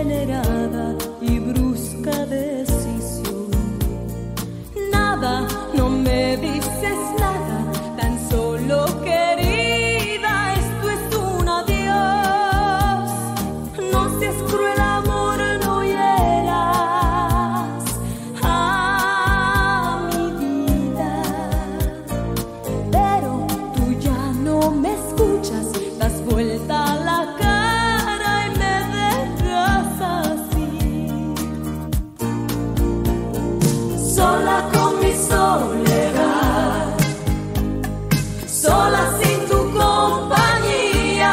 acelerada y brusca decisión. Nada, no me dices nada, tan solo querida, esto es un adiós. No seas cruel, amor, no hieras a mi vida. Pero tú ya no me escuchas, das vuelta a la cara y me dejas así, sola con mi soledad, sola sin tu compañía,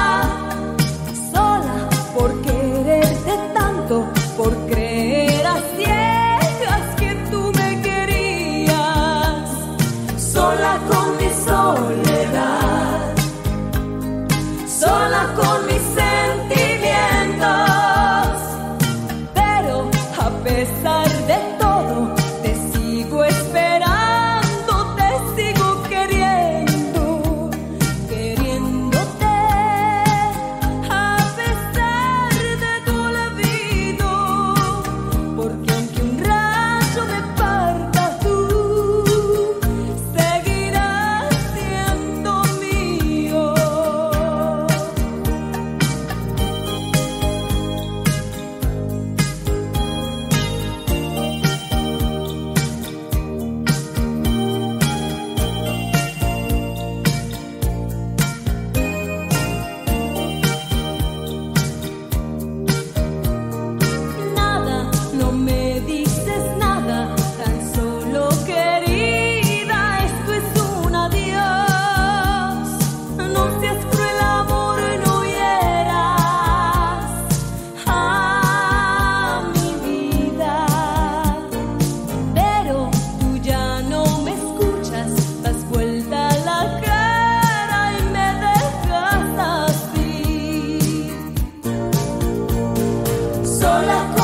sola por quererte tanto, por creer a ciegas que tú me querías, sola con mi soledad, sola con mis sentimientos, pero a pesar de todo te sigo esperando, te sigo queriendo, queriéndote a pesar de tu olvido, porque aunque un rayo me parta, tú seguirás siendo mío. Nada, no me dices nada, tan solo querida, esto es un adiós. No seas cruel, amor, no hieras a mi vida. Pero tú ya no me escuchas, das vuelta a la cara y me dejas así, sola